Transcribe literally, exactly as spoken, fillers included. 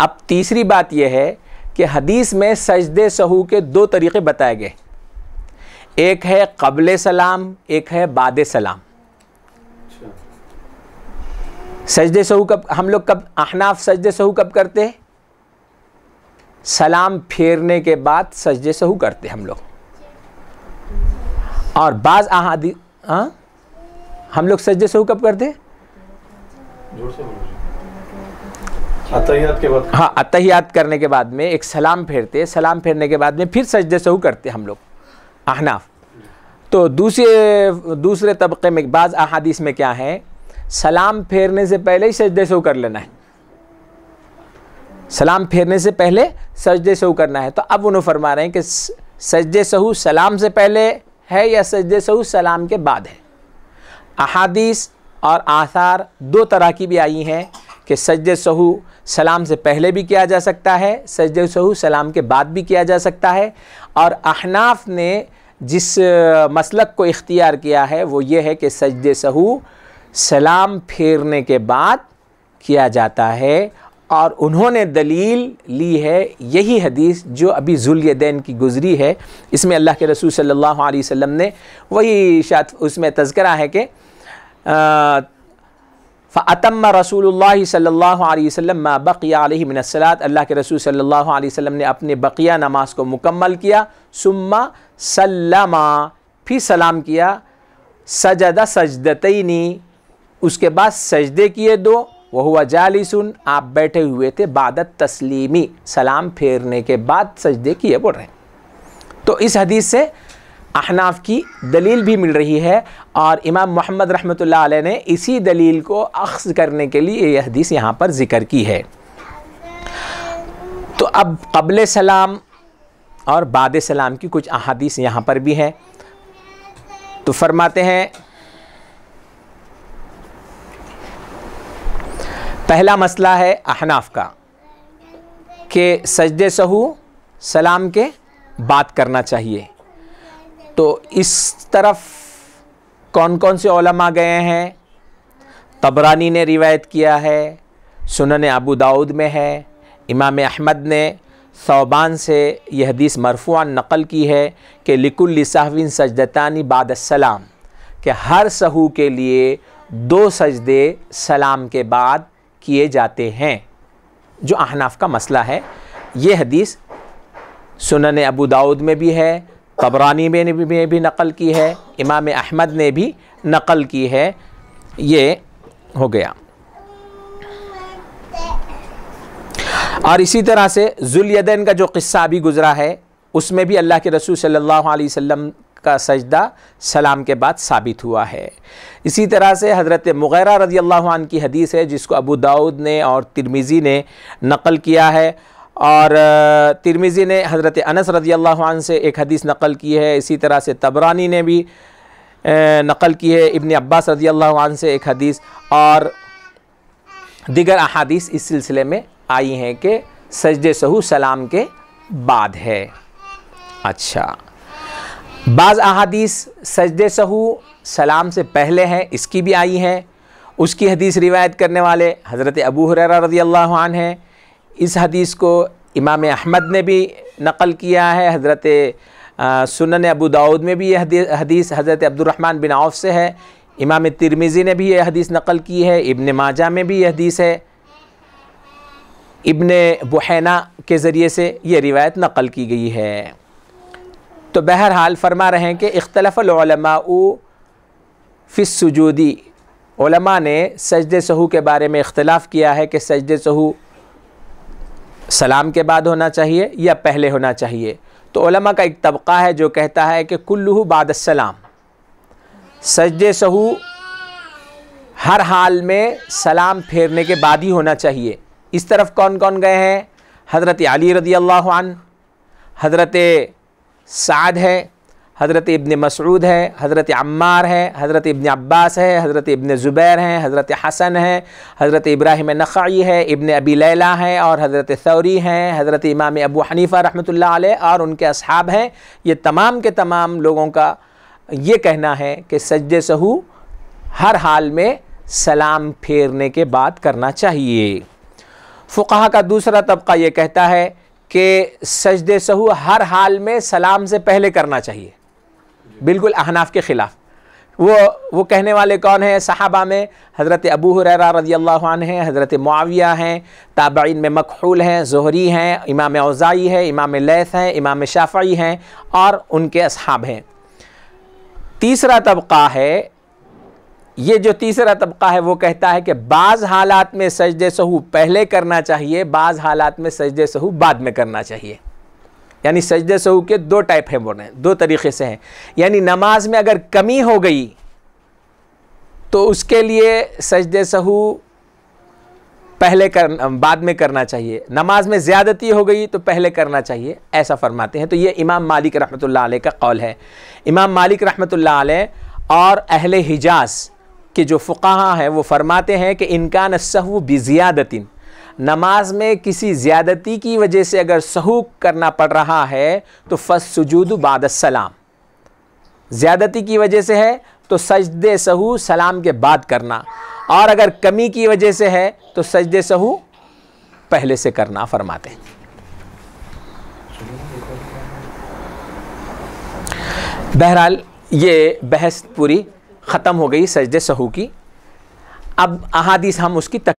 अब तीसरी बात यह है कि हदीस में सजदे सहू के दो तरीक़े बताए गए, एक है क़ब्ले सलाम, एक है बादे सलाम। सजदे सहू कब हम लोग कब अहनाफ सजदे सहू कब करते हैं? सलाम फेरने के बाद सजदे सहू करते हम लोग। और बाज़ अहादी हाँ हम लोग सजदे सहू कब करते हैं? अत्तहियात के बाद। हाँ, अत्तहियात करने के बाद में एक सलाम फेरते, सलाम फेरने के बाद में फिर सजदे सहू करते हम लोग अहनाफ। तो दूसरे दूसरे तबके में बाज़ अहादीस में क्या है, सलाम फेरने से पहले ही सजदे सहू कर लेना है, सलाम फेरने से पहले सजदे सहू करना है। तो अब उन्होंने फरमा रहे हैं कि सजदे सहू सलाम से पहले है या सजदे सहू सलाम के बाद है। अहादीस और आसार दो तरह की भी आई हैं कि सजदे सहू सलाम से पहले भी किया जा सकता है, सजदे सहू सलाम के बाद भी किया जा सकता है। और अहनाफ ने जिस मसलक को इख्तियार किया है वो ये है कि सजदे सहू सलाम फेरने के बाद किया जाता है। और उन्होंने दलील ली है यही हदीस जो अभी ज़ुल्यदैन की गुज़री है, इसमें अल्लाह के रसूल सल्लल्लाहु अलैहि वसल्लम ने वही शायद उसमें तज़किरा है कि फ़अतम्म रसूलुल्लाह सल्लल्लाहु अलैहि वसल्लम मा बक़िया अलैहि मिन अस्सलात, अल्लाह के रसूल सल्लल्लाहु अलैहि वसल्लम ने अपने बक़िया नमाज को मुकम्मल किया। सुम्मा सल्लमा, फिर सलाम किया। सजदा सजदतैनी, उसके बाद सजदे किए दो। वह हुआ जालिसुन, आप बैठे हुए थे। बादत तस्लीमी, सलाम फेरने के बाद सजदे किए बोल रहे हैं। तो इस हदीस से अहनाफ की दलील भी मिल रही है और इमाम मोहम्मद रहमतुल्लाह अलैह ने इसी दलील को अख्ज़ करने के लिए यह हदीस यहाँ पर ज़िक्र की है। तो अब क़ब्ले सलाम और बादे सलाम की कुछ अहादीस यहाँ पर भी हैं। तो फरमाते हैं, पहला मसला है अहनाफ का कि सजदे सहू सलाम के बाद करना चाहिए। तो इस तरफ कौन कौन से उलमा गए हैं? तबरानी ने रिवायत किया है, सुनन अबू दाऊद में है, इमाम अहमद ने सौबान से यह हदीस मरफूअन नक़ल की है कि लिकुल्लि सहविन सजदतानी बादस्सलाम, कि हर सहू के लिए दो सजदे सलाम के बाद किए जाते हैं, जो अहनाफ का मसला है। ये हदीस सुनन अबू दाऊद में भी है, तबरानी में भी, में भी नक़ल की है, इमाम अहमद ने भी नक़ल की है। ये हो गया। और इसी तरह से ज़ुल्यदैन का जो क़िस्सा अभी गुज़रा है उसमें भी अल्लाह के रसूल सल्लल्लाहु अलैहि वसल्लम का सजदा सलाम के बाद साबित हुआ है। इसी तरह से हज़रत मुग़ीरा रज़ियल्लाहु अन्हु की हदीस है जिसको अबू दाऊद ने और तिरमिज़ी ने नक़ल किया है। और तिरमिज़ी ने हज़रत अनस रज़ियल्लाहु अन्हु से एक हदीस नक़ल की है। इसी तरह से तबरानी ने भी नक़ल की है इब्न अब्बास रज़ियल्लाहु अन्हु से एक हदीस, और दीगर अहादीस इस सिलसिले में आई हैं कि सजदे सहू सलाम के बाद है। अच्छा, बाज़ अहादीस सजदे सहू सलाम से पहले हैं, इसकी भी आई हैं। उसकी हदीस रिवायत करने वाले हज़रत अबू हुरैरा रज़ियल्लाहु अन्हु हैं। इस हदीस को इमाम अहमद ने भी नक़ल किया है। हज़रत सुनन अबू दाऊद में भी यह हदीस हज़रत अब्दुर्रहमान बिन औफ़ से है। इमाम तिरमिज़ी ने भी यह हदीस नक़ल की है। इब्न माजा में भी यह हदीस है। इब्न बुहैना के ज़रिए से ये रिवायत नक़ल की गई है। तो बहरहाल फरमा रहे हैं कि इख्तलफ़ल उलमाउ फ़िस सुजूदी, उलमा ने सजदे सहू के बारे में इख्तिलाफ़ किया है कि सजदे सहू सलाम के बाद होना चाहिए या पहले होना चाहिए। तो उलमा का एक तबक़ा है जो कहता है कि कुल्लुहु बादस्सलाम, सजदे सहू हर हाल में सलाम फेरने के बाद ही होना चाहिए। इस तरफ कौन कौन गए हैं? हज़रत अली रज़ियल्लाहु अन्हु, हज़रत साद है, हज़रत इब्न मसऊद है, हज़रत अम्मार है, हज़रत इब्न अब्बास है, हज़रत इब्न ज़ुबैर हैं, हज़रत हसन है, हज़रत इब्राहिम नख़ई है, इब्न अबी लैला हैं, और हज़रत सौरी हैं, हज़रत इमाम अबू हनीफ़ा रहमतुल्लाह अलैह और उनके असहाब हैं। ये तमाम के तमाम लोगों का ये कहना है कि सजदे सहू हर हाल में सलाम फेरने के बाद करना चाहिए। फ़ुक़हा का दूसरा तबका ये कहता है कि सजदे सहू हर हाल में सलाम से पहले करना चाहिए, बिल्कुल अहनाफ के ख़िलाफ़। वो वो कहने वाले कौन हैं? सहाबा में हज़रत अबू हुरैरा रज़ियल्लाहु अन्हु हैं, हज़रत मुआविया हैं, ताबईन में मकहूल हैं, ज़ुहरी हैं, इमाम औज़ाई है, इमाम लैथ हैं, इमाम शाफ़ई हैं और उनके असहाब हैं। तीसरा तबका है, ये जो तीसरा तबका है वो कहता है कि बाज़ हालात में सजदे सहू पहले करना चाहिए, बाज़ हालात में सजदे सहू बाद में करना चाहिए। यानी सजदे सहू के दो टाइप हैं, बोले दो तरीक़े से हैं। यानी नमाज में अगर कमी हो गई तो उसके लिए सजदे सहू पहले कर बाद में करना चाहिए, नमाज में ज़्यादती हो गई तो पहले करना चाहिए, ऐसा फरमाते हैं। तो ये इमाम मालिक रहमतुल्लाह अलैह का कौल है। इमाम मालिक रहमतुल्लाह अलैह और अहले हिजाज़ के जो फ़ुक़हा हैं वो फरमाते हैं कि इनकान सहू बिज़ियादतिन, नमाज में किसी ज़्यादती की वजह से अगर सहू करना पड़ रहा है तो फस्सुजूदु बाद सलाम, ज़्यादती की वजह से है तो सजदे सहू सलाम के बाद करना, और अगर कमी की वजह से है तो सजदे सहू पहले से करना फरमाते हैं। बहरहाल ये बहस पूरी ख़त्म हो गई सजदे सहू की। अब अहादीस हम उसकी तक